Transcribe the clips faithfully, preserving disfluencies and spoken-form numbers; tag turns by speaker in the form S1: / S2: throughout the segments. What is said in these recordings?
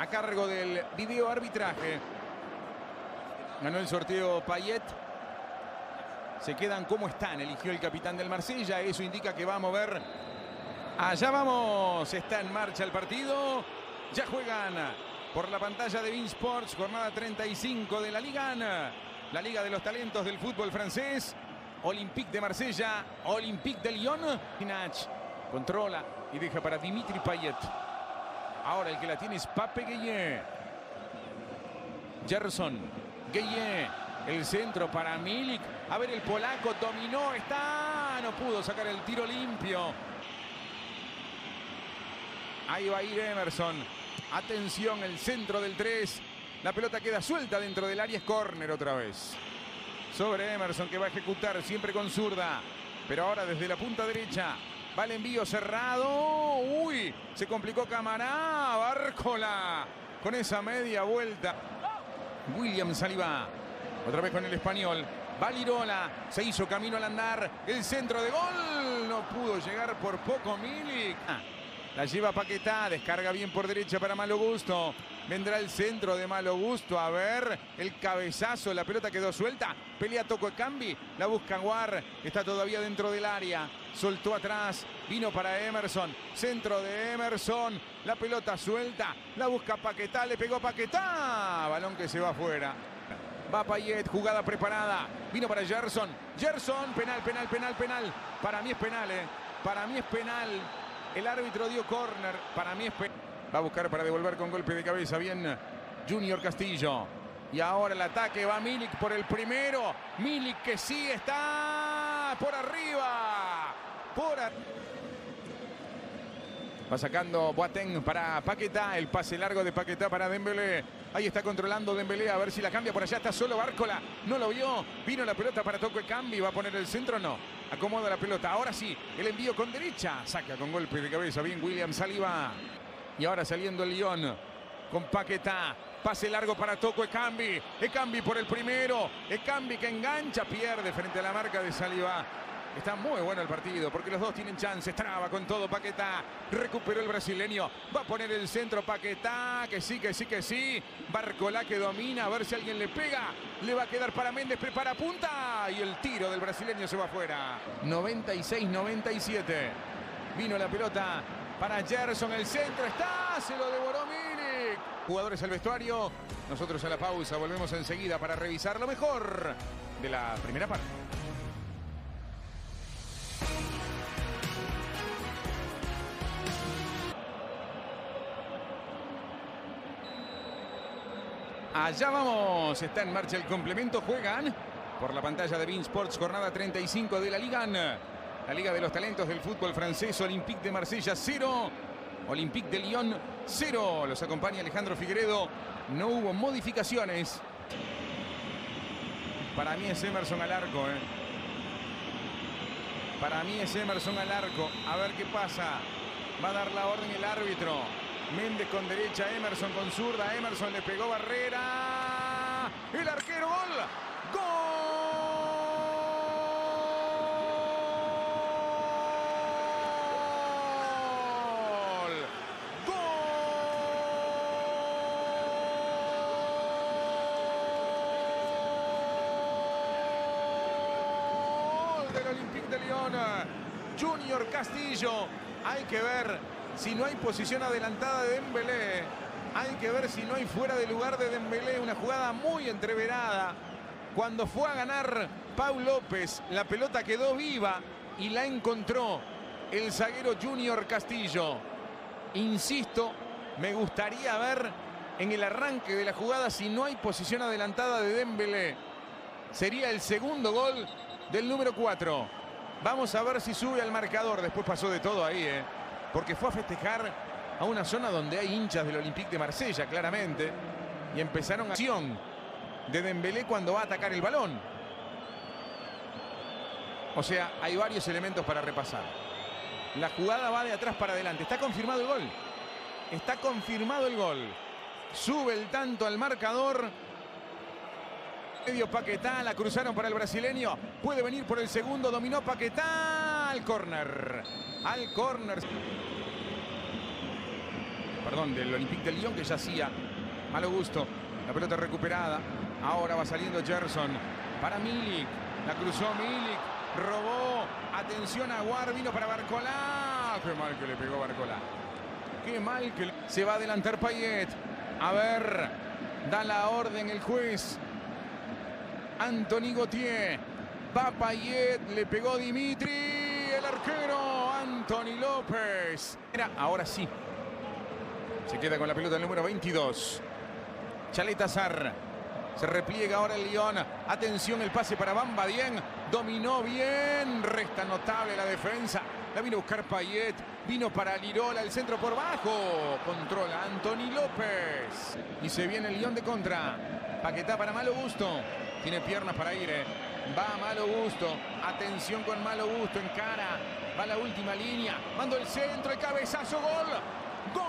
S1: a cargo del video arbitraje. Ganó el sorteo Payet. Se quedan como están, eligió el capitán del Marsella. Eso indica que va a mover. Allá vamos, está en marcha el partido. Ya juegan por la pantalla de beIN Sports, jornada treinta y cinco de la Liga uno. La Liga de los Talentos del fútbol francés. Olympique de Marsella, Olympique de Lyon. Pinach controla y deja para Dimitri Payet. Ahora el que la tiene es Pape Gueye. Gerson, Gueye, el centro para Milik. A ver, el polaco dominó, está, no pudo sacar el tiro limpio. Ahí va a ir Emerson. Atención, el centro del tres. La pelota queda suelta dentro del área, es córner otra vez. Sobre Emerson, que va a ejecutar siempre con zurda. Pero ahora desde la punta derecha. Va el envío cerrado. Uy, se complicó Camará. Bárcola con esa media vuelta. William Saliba. Otra vez con el español. Va Lirola. Se hizo camino al andar. El centro de gol. No pudo llegar por poco Milik. La lleva Paquetá. Descarga bien por derecha para Malo Gusto. Vendrá el centro de Malo Gusto. A ver, el cabezazo. La pelota quedó suelta. Pelea Toko Ekambi. La busca Aouar. Está todavía dentro del área. Soltó atrás. Vino para Emerson. Centro de Emerson. La pelota suelta. La busca Paquetá. Le pegó Paquetá. Balón que se va afuera. Va Payet. Jugada preparada. Vino para Gerson. Gerson. Penal, penal, penal, penal. Para mí es penal, eh. Para mí es penal. El árbitro dio córner. Para mí es penal. Va a buscar para devolver con golpe de cabeza. Bien Junior Castillo. Y ahora el ataque. Va Milik por el primero. Milik que sí está por arriba. Por a... Va sacando Boateng para Paquetá. El pase largo de Paquetá para Dembélé. Ahí está controlando Dembélé. A ver si la cambia. Por allá está solo Bárcola. No lo vio. Vino la pelota para Toko Ekambi. Va a poner el centro. No. Acomoda la pelota. Ahora sí. El envío con derecha. Saca con golpe de cabeza. Bien William Saliba. Y ahora saliendo el Lyon con Paquetá. Pase largo para Toko Ekambi. Ekambi por el primero. Ekambi que engancha. Pierde frente a la marca de Saliba. Está muy bueno el partido porque los dos tienen chances. Traba con todo Paquetá. Recuperó el brasileño. Va a poner el centro Paquetá. Que sí, que sí, que sí. Bárcola que domina. A ver si alguien le pega. Le va a quedar para Méndez. Prepara punta. Y el tiro del brasileño se va afuera. noventa y seis noventa y siete. Vino la pelota para Gerson. El centro está. Se lo devoró Milik. Jugadores al vestuario. Nosotros a la pausa. Volvemos enseguida para revisar lo mejor de la primera parte. Allá vamos, está en marcha el complemento, juegan por la pantalla de beIN Sports, jornada treinta y cinco de la Liga uno. La Liga de los Talentos del fútbol francés, Olympique de Marsella cero, Olympique de Lyon cero. Los acompaña Alejandro Figueredo, no hubo modificaciones. Para mí es Emerson al arco, eh. Para mí es Emerson al arco, a ver qué pasa. Va a dar la orden el árbitro. Méndez con derecha, Emerson con zurda. Emerson le pegó barrera. El arquero, gol. ¡Gol! ¡Gol! Del Olympique de Lyon. Junior Castillo. Hay que ver si no hay posición adelantada de Dembélé. Hay que ver si no hay fuera de lugar de Dembélé. Una jugada muy entreverada. Cuando fue a ganar Pau López, la pelota quedó viva y la encontró el zaguero Junior Castillo. Insisto, me gustaría ver en el arranque de la jugada si no hay posición adelantada de Dembélé. Sería el segundo gol del número cuatro. Vamos a ver si sube al marcador. Después pasó de todo ahí, ¿eh? Porque fue a festejar a una zona donde hay hinchas del Olympique de Marsella, claramente. Y empezaron a acción de Dembélé cuando va a atacar el balón. O sea, hay varios elementos para repasar. La jugada va de atrás para adelante. Está confirmado el gol. Está confirmado el gol. Sube el tanto al marcador. Medio Paquetá, la cruzaron para el brasileño. Puede venir por el segundo, dominó Paquetá. Al córner. Al córner. perdón, del Olympique de Lyon, que ya hacía malo gusto. La pelota recuperada. Ahora va saliendo Gerson para Milik. La cruzó Milik. Robó. Atención a Aouar. Vino para Barcola. Qué mal que le pegó Barcola. Qué mal que le... Se va a adelantar Payet. A ver. Da la orden el juez. Anthony Gauthier. Va Payet. Le pegó Dimitri. El arquero. Anthony López. Ahora sí. Se queda con la pelota el número veintidós. Chaleta Sarr. Se repliega ahora el Lyon. Atención, el pase para Bamba Dieng. Dominó bien. Resta notable la defensa. La vino a buscar Payet. Vino para Lirola. El centro por bajo. Controla Anthony López. Y se viene el Lyon de contra. Paquetá para Malo Gusto. Tiene piernas para ir. Eh. Va Malo Gusto. Atención con Malo Gusto. Encara. Va la última línea. Mando el centro. El cabezazo. Gol. Gol.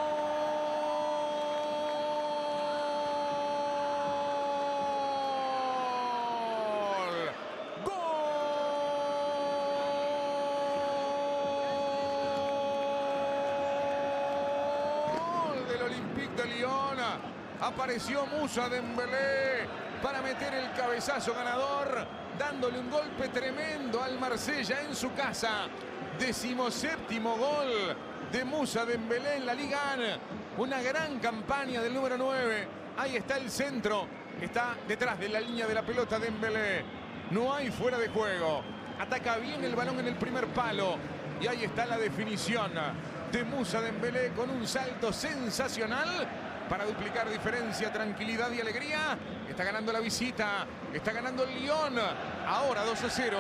S1: Olympique de Lyon. Apareció Moussa Dembélé para meter el cabezazo ganador, dándole un golpe tremendo al Marsella en su casa. Decimoséptimo gol de Moussa Dembélé en la Liga uno. Una gran campaña del número nueve. Ahí está el centro. Está detrás de la línea de la pelota Dembélé. No hay fuera de juego. Ataca bien el balón en el primer palo. Y ahí está la definición de Moussa Dembélé con un salto sensacional para duplicar diferencia, tranquilidad y alegría. Está ganando la visita, está ganando el Lyon. Ahora dos a cero.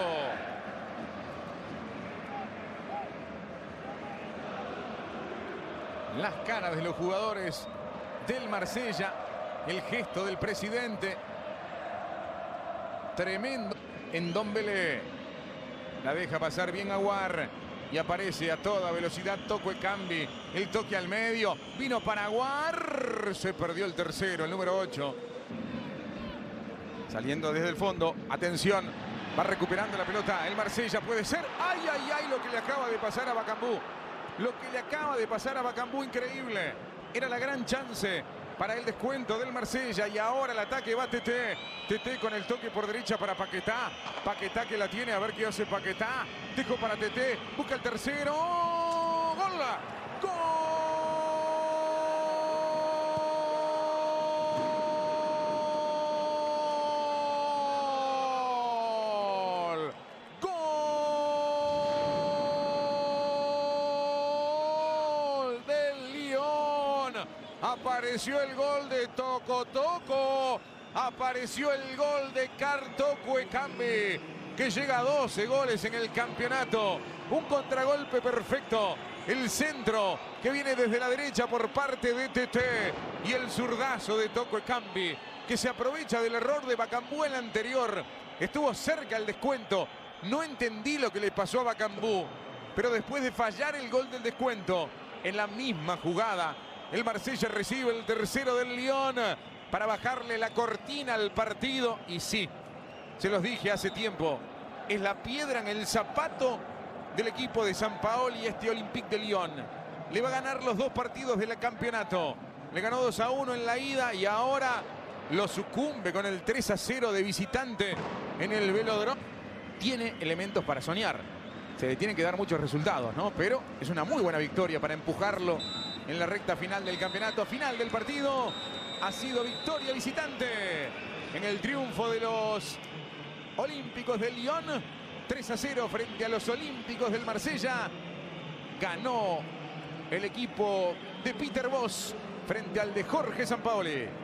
S1: Las caras de los jugadores del Marsella, el gesto del presidente. Tremendo en Dembélé. La deja pasar bien Aouar. Y aparece a toda velocidad Toko Ekambi. El toque al medio. Vino para Aouar. Se perdió el tercero, el número ocho. Saliendo desde el fondo. Atención. Va recuperando la pelota. El Marsella puede ser. ¡Ay, ay, ay! Lo que le acaba de pasar a Bakambu. Lo que le acaba de pasar a Bakambu. Increíble. Era la gran chance para el descuento del Marsella. Y ahora el ataque va Teté. Teté con el toque por derecha para Paquetá. Paquetá que la tiene. A ver qué hace Paquetá. Dejo para Teté. Busca el tercero. ¡Gol! ¡Gol! ¡Gol del Lyon! Apareció el gol de Toko Toko. Apareció el gol de Toko Ekambi, que llega a doce goles en el campeonato. Un contragolpe perfecto. El centro que viene desde la derecha por parte de Teté. Y el zurdazo de Toko Ekambi, que se aprovecha del error de Bakambu en la anterior. Estuvo cerca el descuento. No entendí lo que le pasó a Bakambu. Pero después de fallar el gol del descuento, en la misma jugada, el Marsella recibe el tercero del Lyon para bajarle la cortina al partido. Y sí, se los dije hace tiempo, es la piedra en el zapato del equipo de Sampaoli y este Olympique de Lyon. Le va a ganar los dos partidos del campeonato. Le ganó dos a uno en la ida y ahora lo sucumbe con el tres a cero de visitante en el Velódromo. Tiene elementos para soñar. Se le tienen que dar muchos resultados, ¿no? Pero es una muy buena victoria para empujarlo en la recta final del campeonato. Final del partido. Ha sido victoria visitante en el triunfo de los Olímpicos de Lyon. tres a cero frente a los Olímpicos del Marsella. Ganó el equipo de Peter Bosz frente al de Jorge Sampaoli.